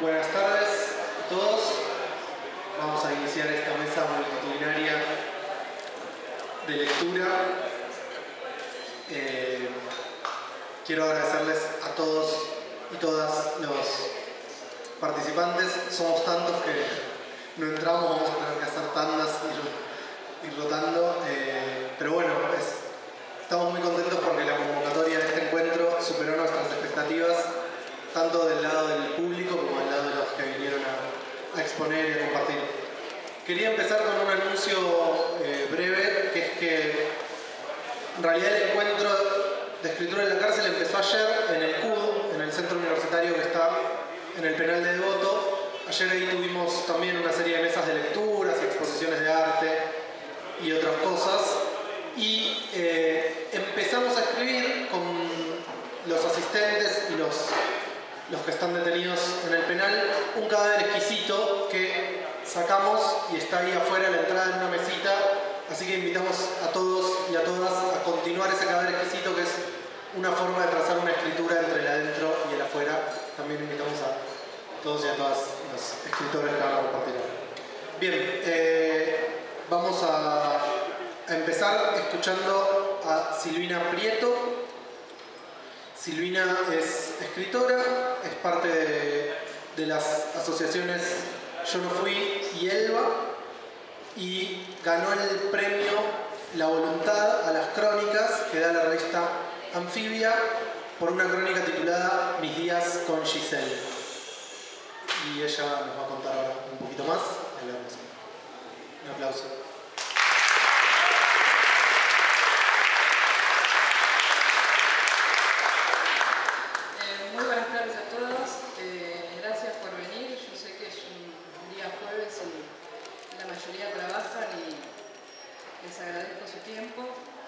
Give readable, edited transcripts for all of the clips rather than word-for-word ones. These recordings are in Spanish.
Buenas tardes a todos. Vamos a iniciar esta mesa multitudinaria de lectura. Quiero agradecerles a todos y todas los participantes. Somos tantos que no entramos, vamos a tener que hacer tandas y ir rotando. Pero bueno, estamos muy contentos porque la convocatoria de este encuentro superó nuestras expectativas, tanto del lado del público como del lado de los que vinieron a exponer y a compartir. Quería empezar con un anuncio breve, que es que en realidad el encuentro de escritura en la cárcel empezó ayer en el CUD, en el centro universitario que está en el penal de Devoto. Ayer ahí tuvimos también una serie de mesas de lecturas y exposiciones de arte y otras cosas. Y empezamos a escribir con los asistentes y los que están detenidos en el penal un cadáver exquisito que sacamos y está ahí afuera a la entrada en una mesita. Así que invitamos a todos y a todas a continuar ese cadáver exquisito, que es una forma de trazar una escritura entre el adentro y el afuera. También invitamos a todos y a todas los escritores que van a compartir. Bien, vamos a empezar escuchando a Silvina Prieto. Silvina es escritora, es parte de las asociaciones Yo No Fui y Elba, y ganó el premio La Voluntad a las crónicas que da la revista Anfibia por una crónica titulada Mis días con Giselle. Y ella nos va a contar ahora un poquito más. Un aplauso. Muy buenas tardes a todos. Gracias por venir. Yo sé que es un día jueves y la mayoría trabajan y les agradezco su tiempo.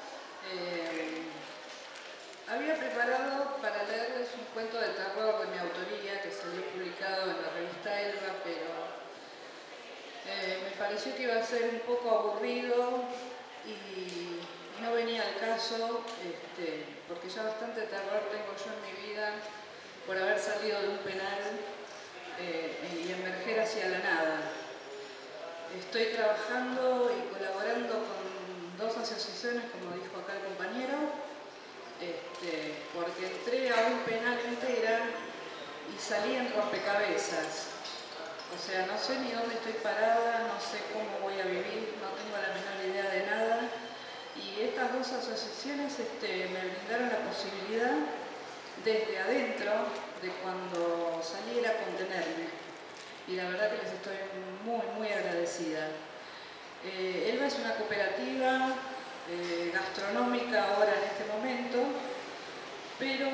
Había preparado para leerles un cuento de terror de mi autoría que salió publicado en la revista Elba, pero me pareció que iba a ser un poco aburrido y no venía al caso, porque ya bastante terror tengo yo en mi vida por haber salido de un penal y emerger hacia la nada. Estoy trabajando y colaborando con dos asociaciones, como dijo acá el compañero, porque entré a un penal entera y salí en rompecabezas. O sea, no sé ni dónde estoy parada, no sé cómo voy a vivir, no tengo la menor idea de nada. Y estas dos asociaciones me brindaron la posibilidad desde adentro de cuando saliera a contenerme. Y la verdad que les estoy muy, muy agradecida. Elba es una cooperativa gastronómica ahora en este momento, pero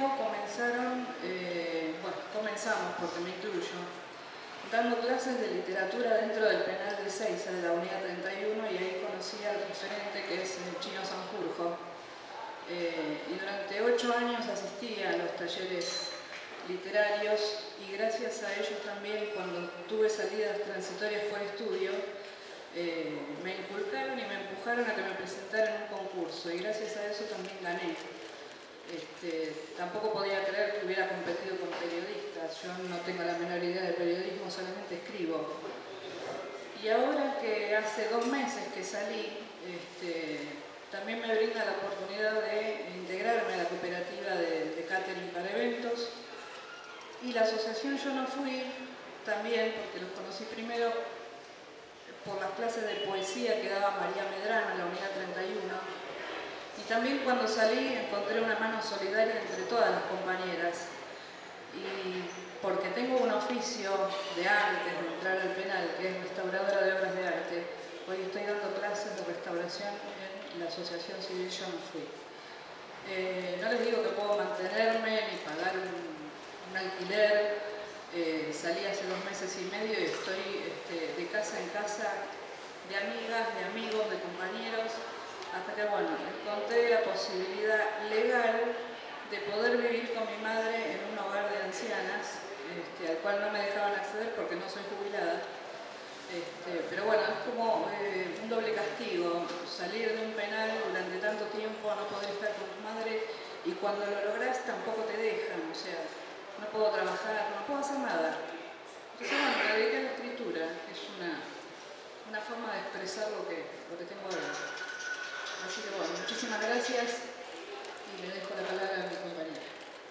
comenzamos, porque me incluyo, dando clases de literatura dentro del penal de Ezeiza, de la unidad 31, y ahí conocí al referente, que es el Chino Sanjurjo. Y durante 8 años asistí a los talleres literarios, y gracias a ellos también, cuando tuve salidas transitorias por estudio, me inculcaron y me empujaron a que me presentara en un concurso, y gracias a eso también gané. Tampoco podía creer que hubiera competido con periodistas. Yo no tengo la menor idea de periodismo, solamente escribo. Y ahora que hace 2 meses que salí, también me brinda la oportunidad de integrarme a la cooperativa de catering para eventos. Y la asociación Yo No Fui también, porque los conocí primero por las clases de poesía que daba María Medrano en la unidad 31. Y también cuando salí encontré una mano solidaria entre todas las compañeras. Y porque tengo un oficio de antes de entrar al penal, que es restauradora de obras de arte, hoy estoy dando clases de restauración en la Asociación Civil Yo No Fui. No les digo que puedo mantenerme ni pagar un alquiler. Salí hace 2 meses y medio y estoy de casa en casa, de amigas, de amigos, de compañeros, hasta que, bueno, encontré la posibilidad legal de poder vivir con mi madre en un hogar de ancianas, al cual no me dejaban acceder porque no soy jubilada. Pero bueno, es como un doble castigo, salir de un penal durante tanto tiempo a no poder estar con tu madre, y cuando lo lográs tampoco te dejan, o sea, no puedo trabajar, no puedo hacer nada. Entonces, bueno, me dediqué a la escritura, es una forma de expresar lo que tengo adentro. Así que bueno, muchísimas gracias y le dejo la palabra a mi compañera.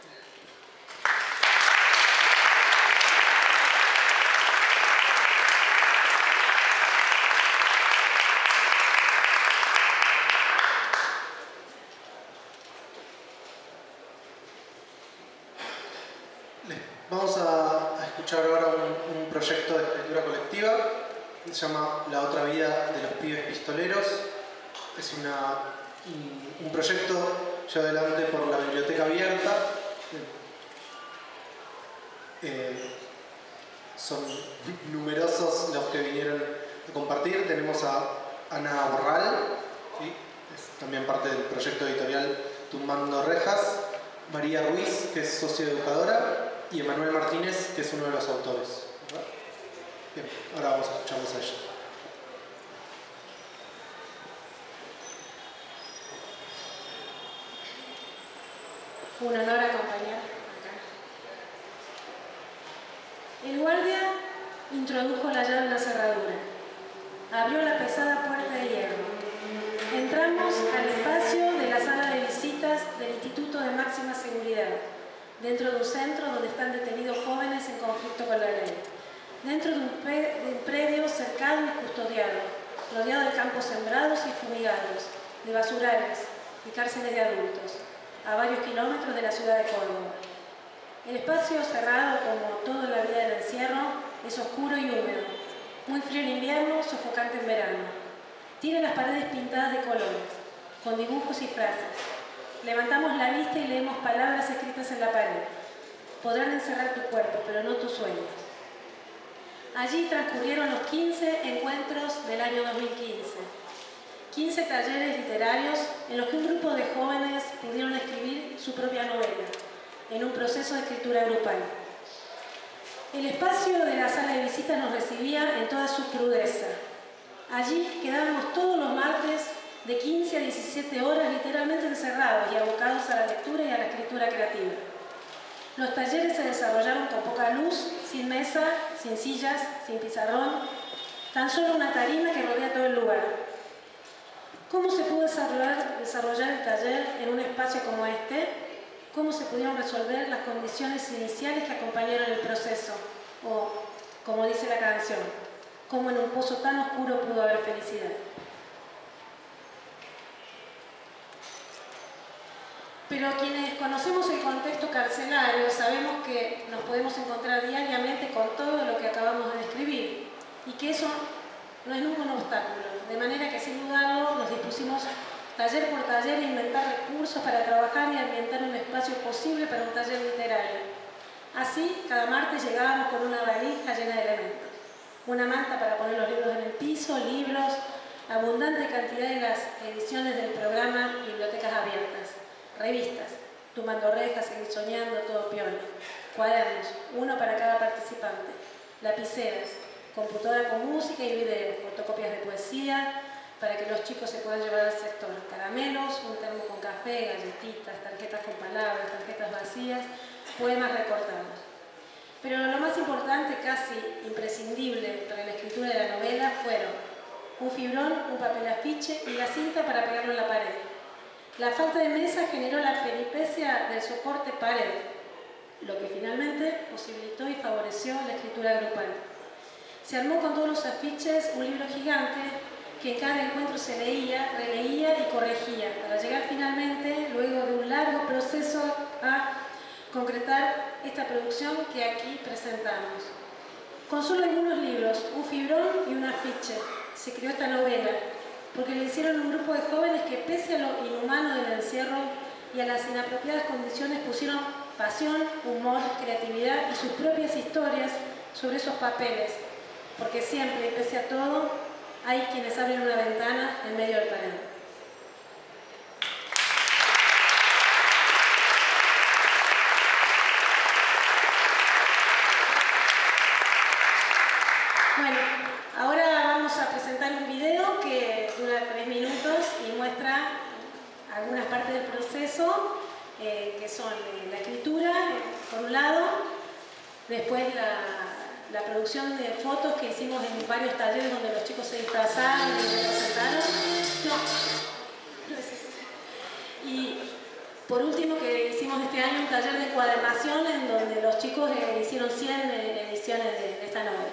Vamos a escuchar ahora un proyecto de escritura colectiva que se llama La otra vida de los pibes pistoleros. Es un proyecto llevado adelante por la Biblioteca Abierta. Son numerosos los que vinieron a compartir. Tenemos a Ana Borral, ¿sí? Es también parte del proyecto editorial Tumbando Rejas, María Ruiz, que es socioeducadora, y Emanuel Martínez, que es uno de los autores. ¿Verdad? Bien, ahora vamos a escucharlos a ella. Un honor acompañar acá. El guardia introdujo la llave en la cerradura. Abrió la pesada puerta de hierro. Entramos al espacio de la sala de visitas del Instituto de Máxima Seguridad, dentro de un centro donde están detenidos jóvenes en conflicto con la ley, dentro de un predio cercado y custodiado, rodeado de campos sembrados y fumigados, de basurales y cárceles de adultos, a varios kilómetros de la ciudad de Córdoba. El espacio cerrado, como toda la vida del encierro, es oscuro y húmedo, muy frío en invierno, sofocante en verano. Tiene las paredes pintadas de colores, con dibujos y frases. Levantamos la vista y leemos palabras escritas en la pared. Podrán encerrar tu cuerpo, pero no tus sueños. Allí transcurrieron los 15 encuentros del año 2015. 15 talleres literarios en los que un grupo de jóvenes pudieron escribir su propia novela, en un proceso de escritura grupal. El espacio de la sala de visitas nos recibía en toda su crudeza. Allí quedábamos todos los martes de 15 a 17 horas literalmente encerrados y abocados a la lectura y a la escritura creativa. Los talleres se desarrollaron con poca luz, sin mesa, sin sillas, sin pizarrón, tan solo una tarima que rodea todo el lugar. ¿Cómo se pudo desarrollar el taller en un espacio como este? ¿Cómo se pudieron resolver las condiciones iniciales que acompañaron el proceso? O, como dice la canción, ¿cómo en un pozo tan oscuro pudo haber felicidad? Pero quienes conocemos el contexto carcelario sabemos que nos podemos encontrar diariamente con todo lo que acabamos de describir y que eso no es nunca un obstáculo, de manera que sin dudarlo nos dispusimos taller por taller a inventar recursos para trabajar y ambientar un espacio posible para un taller literario. Así, cada martes llegábamos con una valija llena de elementos, una manta para poner los libros en el piso, libros, abundante cantidad de las ediciones del programa Bibliotecas Abiertas, revistas, Tumbando Rejas, Seguir Soñando, Todo Piola, cuadernos, uno para cada participante, lapiceras, computadora con música y video, fotocopias de poesía para que los chicos se puedan llevar al sector, caramelos, un termo con café, galletitas, tarjetas con palabras, tarjetas vacías, poemas recortados. Pero lo más importante, casi imprescindible para la escritura de la novela fueron un fibrón, un papel afiche y la cinta para pegarlo en la pared. La falta de mesa generó la peripecia del soporte pared, lo que finalmente posibilitó y favoreció la escritura grupal. Se armó con todos los afiches un libro gigante que en cada encuentro se leía, releía y corregía, para llegar finalmente, luego de un largo proceso, a concretar esta producción que aquí presentamos. Con solo algunos libros, un fibrón y un afiche, se creó esta novela, porque le hicieron un grupo de jóvenes que, pese a lo inhumano del encierro y a las inapropiadas condiciones, pusieron pasión, humor, creatividad y sus propias historias sobre esos papeles, porque siempre, y pese a todo, hay quienes abren una ventana en medio del pared. Bueno, ahora vamos a presentar un video que dura 3 minutos y muestra algunas partes del proceso, que son la escritura, por un lado, después la producción de fotos que hicimos en varios talleres donde los chicos se disfrazaron y se presentaron. No. Y por último, que hicimos este año un taller de encuadernación en donde los chicos hicieron 100 ediciones de esta novela.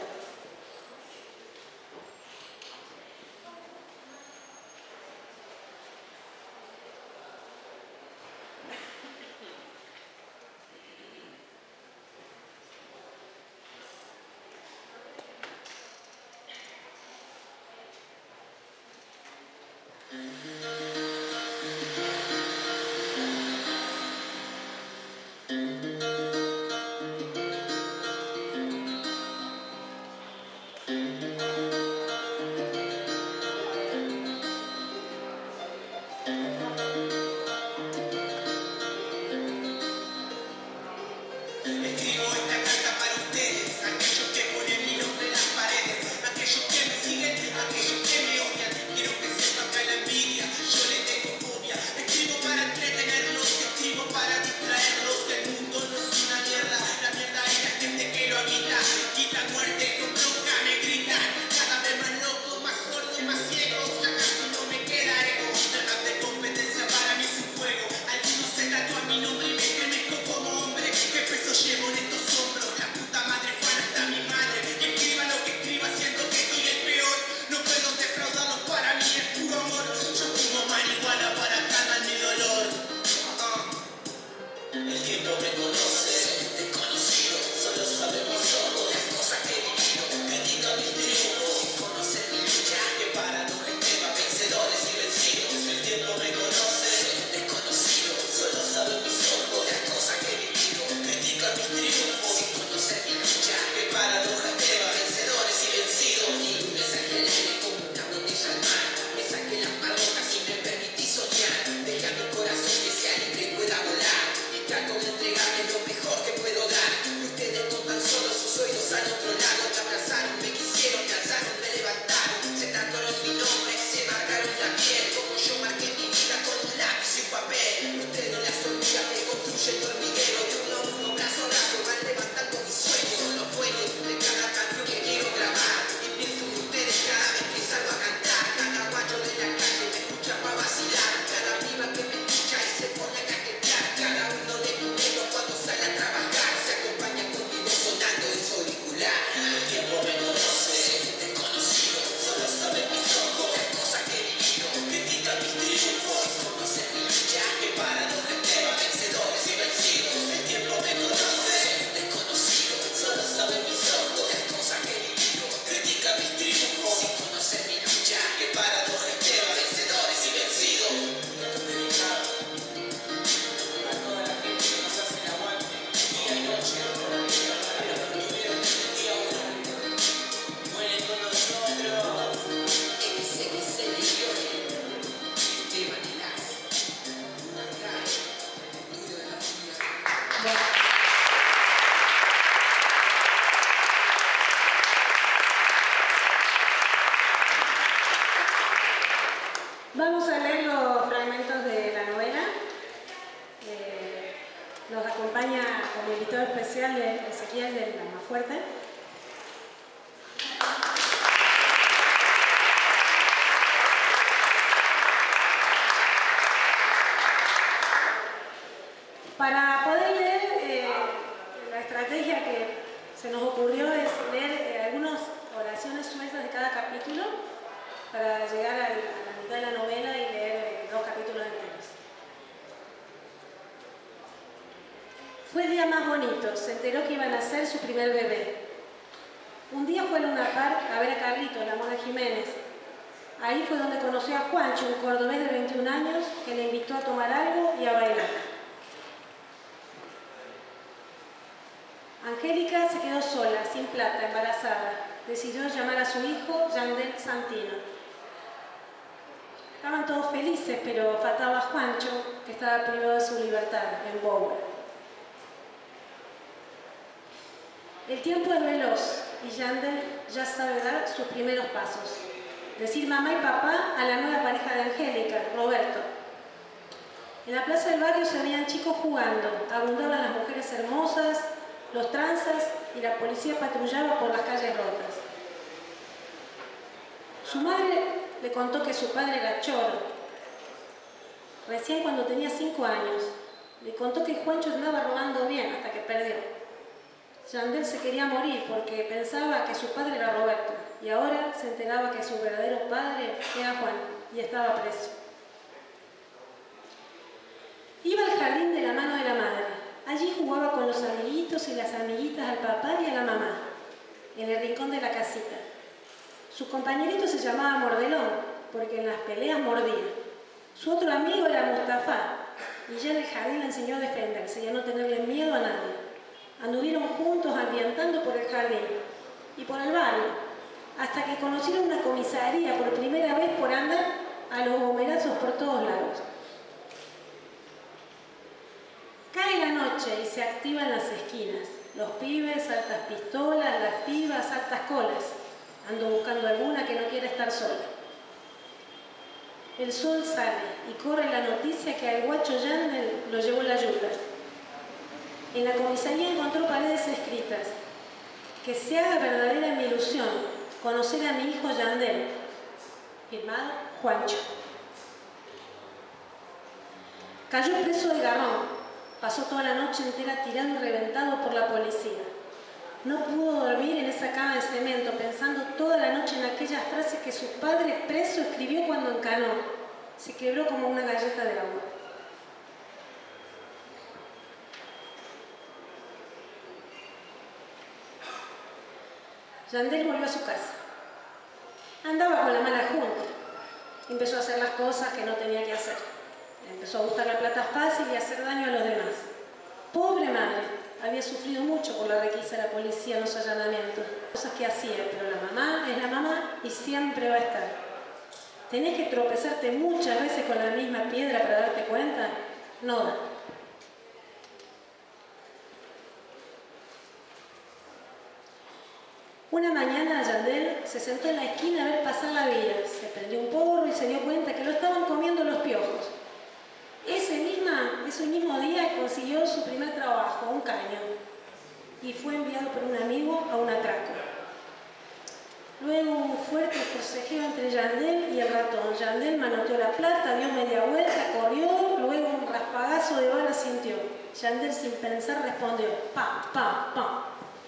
Vamos a leer los fragmentos de la novela. Nos acompaña como invitado especial Ezequiel del Almafuerte. Para poder leer, la estrategia que se nos ocurrió es leer algunas oraciones sueltas de cada capítulo para llegar a la mitad de la novela y leer 2 capítulos enteros. Fue el día más bonito, se enteró que iba a nacer su primer bebé. Un día fue a Luna Park a ver a Carlitos, la Mona Jiménez. Ahí fue donde conoció a Juancho, un cordobés de 21 años, que le invitó a tomar algo y a bailar. Angélica se quedó sola, sin plata, embarazada. Decidió llamar a su hijo Yandel Santino. Estaban todos felices, pero faltaba Juancho, que estaba privado de su libertad, en Bower. El tiempo es veloz y Yandel ya sabe dar sus primeros pasos. Decir mamá y papá a la nueva pareja de Angélica, Roberto. En la plaza del barrio se veían chicos jugando, abundaban las mujeres hermosas, los tranzas y la policía patrullaba por las calles rotas. Su madre le contó que su padre era choro. Recién cuando tenía 5 años, le contó que Juancho andaba robando bien hasta que perdió. Yandel se quería morir porque pensaba que su padre era Roberto y ahora se enteraba que su verdadero padre era Juan y estaba preso. Iba al jardín de la mano de la madre. Allí jugaba con los amiguitos y las amiguitas al papá y a la mamá, en el rincón de la casita. Su compañerito se llamaba Mordelón, porque en las peleas mordía. Su otro amigo era Mustafa, y ya en el jardín le enseñó a defenderse y a no tenerle miedo a nadie. Anduvieron juntos ambientando por el jardín y por el barrio, hasta que conocieron una comisaría por primera vez por andar a los bombazos por todos lados. Cae la noche y se activan las esquinas. Los pibes, altas pistolas, las pibas, altas colas. Ando buscando alguna que no quiera estar sola. El sol sale y corre la noticia que al guacho Yandel lo llevó la yuta. En la comisaría encontró paredes escritas: que se haga verdadera mi ilusión, conocer a mi hijo Yandel. Firmado Juancho. Cayó preso de garrón. Pasó toda la noche entera tirado y reventado por la policía. No pudo dormir en esa cama de cemento, pensando toda la noche en aquellas frases que su padre preso escribió cuando encanó. Se quebró como una galleta de agua. Yandel volvió a su casa. Andaba con la mala junta. Empezó a hacer las cosas que no tenía que hacer. Empezó a buscar la plata fácil y a hacer daño a los demás. Pobre madre, había sufrido mucho por la requisa de la policía en los allanamientos. Cosas que hacía, pero la mamá es la mamá y siempre va a estar. ¿Tenés que tropezarte muchas veces con la misma piedra para darte cuenta? No da. Una mañana Yandel se sentó en la esquina a ver pasar la vida. Se prendió un porro y se dio cuenta que lo estaban comiendo los piojos. Ese mismo día consiguió su primer trabajo, un caño, y fue enviado por un amigo a un atraco. Luego un fuerte forcejeo entre Yandel y el ratón. Yandel manoteó la plata, dio media vuelta, corrió, luego un raspagazo de bala sintió. Yandel sin pensar respondió: ¡pam, pam, pam!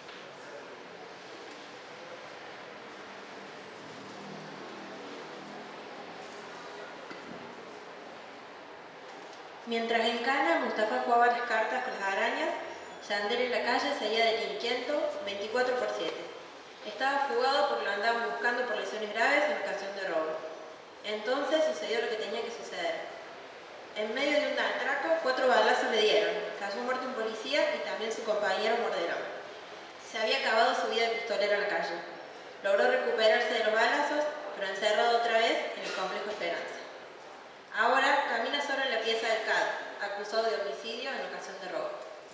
Mientras en Cana, Mustafa jugaba las cartas con las arañas, Yandel en la calle seguía delinquiendo 24/7. Estaba fugado porque lo andaban buscando por lesiones graves en ocasión de robo. Entonces sucedió lo que tenía que suceder. En medio de un atraco, 4 balazos le dieron. Cayó muerto un policía y también su compañero Mordelón. Se había acabado su vida de pistolero en la calle. Logró recuperarse de los balazos, pero encerrado otra vez en el complejo Esperanza. Ahora camina solo en la pieza del CAD, acusado de homicidio en ocasión de robo.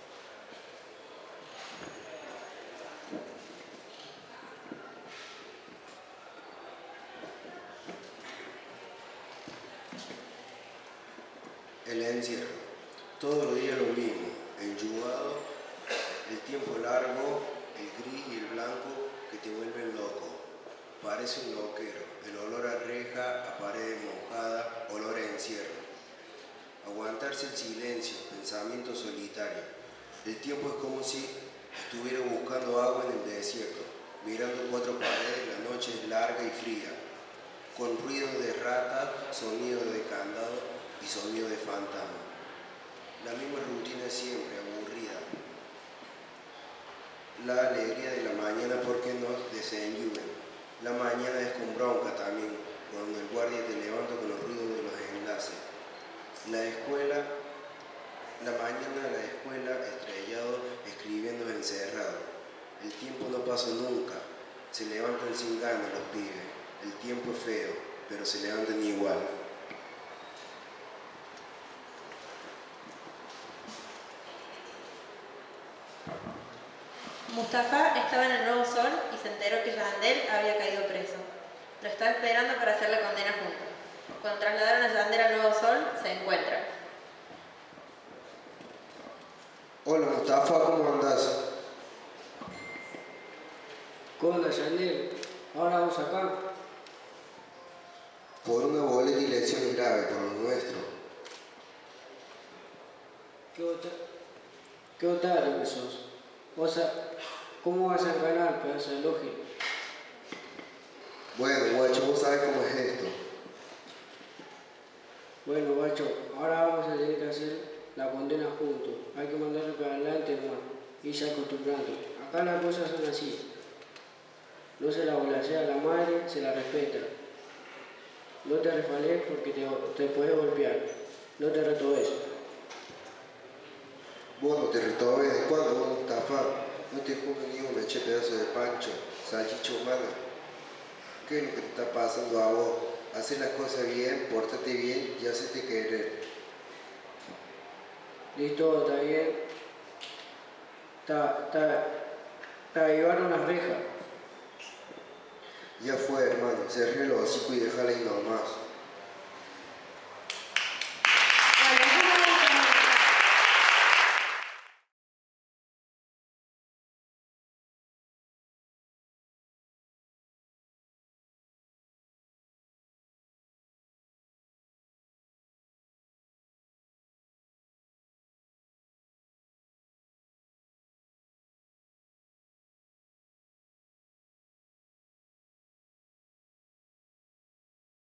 El encierro. Todos los días lo mismo, enyugado, el tiempo largo, el gris y el blanco que te vuelven loco. Parece un loquero, el olor a reja, a pared mojada, olor a encierro. Aguantarse el silencio, pensamiento solitario. El tiempo es como si estuviera buscando agua en el desierto, mirando 4 paredes, la noche es larga y fría, con ruido de rata, sonido de candado y sonido de fantasma. La misma rutina siempre, aburrida. La alegría de la mañana porque nos desenyugan. La mañana es con bronca también, cuando el guardia te levanta con los ruidos de los enlaces. La mañana de la escuela, estrellado, escribiendo encerrado. El tiempo no pasa nunca, se levantan sin ganas los pibes. El tiempo es feo, pero se levantan igual. Mustafa estaba en el Nuevo Sol y se enteró que Yandel había caído preso. Lo estaba esperando para hacer la condena juntos. Cuando trasladaron a Yandel al Nuevo Sol, se encuentran. Hola Mustafa, ¿cómo andás? ¿Qué onda, Yandel? Ahora vamos acá. Por una boleta y lesiones graves por lo nuestro. ¿Qué otario que sos? ¿Cómo vas a ganar, pedazo de lógica? Bueno, guacho, vos sabés cómo es esto. Bueno, guacho, ahora vamos a tener que hacer la condena juntos. Hay que mandarlo para adelante, hermano. Y se acostumbrando. Acá las cosas son así. No se la volasea a la madre, se la respeta. No te resbales porque te puedes golpear. No te retobes. Vos no te retobes, ¿de cuándo vos no estafás? No te comes ni un leche pedazo de pancho, salchicha humana. ¿Qué es lo que te está pasando a vos? Hacer las cosas bien, pórtate bien y hacete querer. Listo, está bien. Está llevaron las rejas. Ya fue, hermano, cerré los hocicos y dejá